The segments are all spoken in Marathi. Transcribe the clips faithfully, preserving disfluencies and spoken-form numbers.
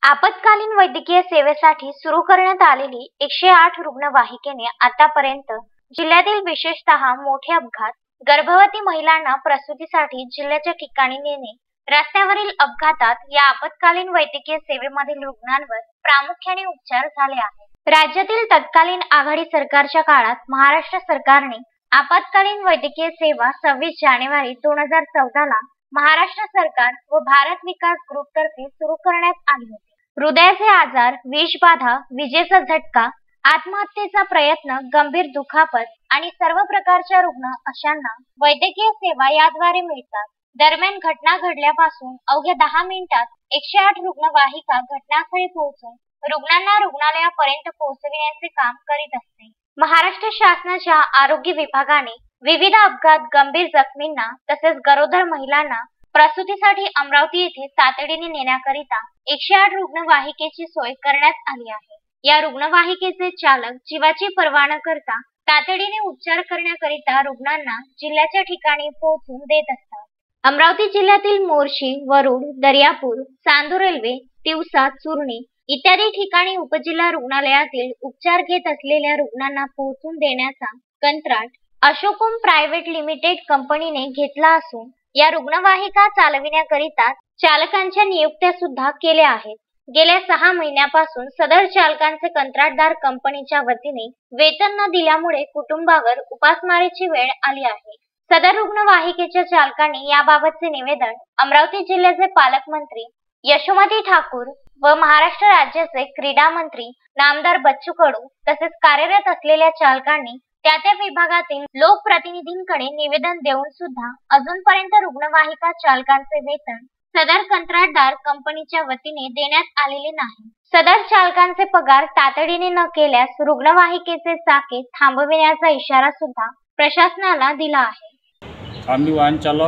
आपत्कालीन वैद्यकीय सेवेसाठी सुरू करण्यात आलेली एकशे आठ रुग्णवाहिकेने आतापर्यंत जिल्ह्यातील विशेषतः मोठे अपघात, गर्भवती महिलांना प्रसूतीसाठी जिल्ह्याच्या ठिकाणी नेणे, रस्त्यावरील अपघातात या आपत्कालीन वैद्यकीय सेवेमधील रुग्णांवर प्रामुख्याने उपचार झाले आहेत। राज्यातील तत्कालीन आघाडी सरकारच्या काळात महाराष्ट्र सरकारने आपत्कालीन वैद्यकीय सेवा सव्वीस जानेवारी दोन हजार चौदा ला महाराष्ट्र सरकार व भारत विकास ग्रुप तर्फे सुरू करण्यात आली होती। हृदयाचे आजार, विषबाधा, विजेचा झटका, आत्महत्येचा प्रयत्न, गंभीर दुखापत आणि सर्व प्रकारच्या रुग्ण अशांना वैद्यकीय सेवा याद्वारे मिळतात। दरम्यान घटना घडल्यापासून अवघ्या दहा मिनिटात एकशे आठ रुग्णवाहिका घटनास्थळी पोहोचून रुग्णांना रुग्णालयापर्यंत पोहोचविण्याचे काम करीत असते। महाराष्ट्र शासनाच्या आरोग्य विभागाने विविध अपघात, गंभीर जखमींना तसेच गरोदर महिलांना प्रसूतीसाठी अमरावती येथे तातडीने नेण्याकरिता एकशे आठ रुग्णवाहिकेची सोय करण्यात आली आहे। या रुग्णवाहिकेचे चालक जीवाची पर्वा न करता तातडीने उपचार करण्याकरिता रुग्णांना जिल्ह्याच्या ठिकाणी पोहोचून देत असतात। अमरावती जिल्ह्यातील मोर्शी, वरुड, दर्यापूर, चांदूर रेल्वे, तिवसा, चुरणी इत्यादी ठिकाणी उपजिल्हा रुग्णालयातील उपचार घेत असलेल्या रुग्णांना पोहोचून देण्याचा कंत्राट अशोकम प्रायव्हेट लिमिटेड कंपनीने घेतला असून या रुग्णवाहिका चालविण्याकरिता चालकांच्या नियुक्त्या सुद्धा केल्या आहेत। गेल्या सहा महिन्यापासून सदर चालकांचे कंत्राटदार कंपनीच्या वतीने वेतन न दिल्यामुळे कुटुंबावर उपासमारीची वेळ आली आहे। सदर रुग्णवाहिकेच्या चालकांनी याबाबतचे निवेदन अमरावती जिल्ह्याचे पालकमंत्री यशोमती ठाकूर व महाराष्ट्र राज्याचे क्रीडा मंत्री नामदार बच्चू कडू तसेच कार्यरत असलेल्या चालकांनी त्या त्या विभागातील लोकप्रतिनिधींकडे निवेदन देऊन सुद्धा अजूनपर्यंत रुग्णवाहिका चालकांचे वेतन सदर कंत्राटदार कंपनीच्या वतीने देण्यात आलेले नाही। सदर चालकांचे पगार तातडीने न केल्यास रुग्णवाहिकेचे चाके थांबविण्याचा इशारा सुद्धा प्रशासनाला दिला आहे। आम्ही वाहन चालक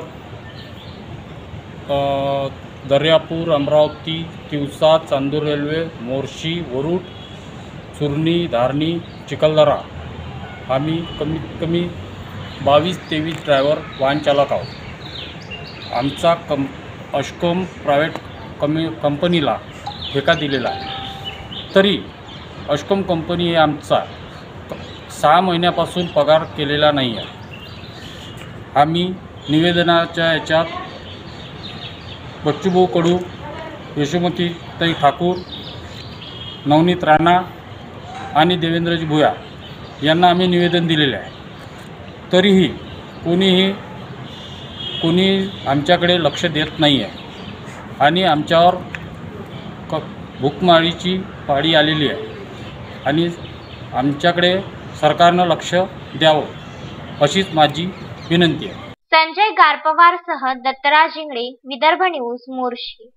दर्यापूर, अमरावती, तिवसा, चांदूर रेल्वे, मोर्शी, वरुड, चुरणी, धारणी, चिखलदरा आम्ही कमीत कमी बावीस तेवीस ड्रायव्हर वाहन चालक आहोत। आमचा कम अशोकम प्रायव्हेट कमी कंपनीला ठेका दिलेला आहे, तरी अशोकम कंपनी हे आमचा सहा महिन्यापासून पगार केलेला नाही आहे। आम्ही निवेदनाच्या याच्यात बच्चूभाऊ कडू, यशोमती ताई ठाकूर, नवनीत राणा आणि देवेंद्रजी भुया यांना आम्ही निवेदन दिलेले आहे, तरीही कोणीही कोणी आमच्याकडे लक्ष देत नाही आहे आणि आमच्यावर क भूकमारीची पाळी आलेली आहे आणि आमच्याकडे सरकारनं लक्ष द्यावं अशीच माझी विनंती आहे। संजय गारपवार सह दत्तराज इंगळे, विदर्भ न्यूज, मोर्शी।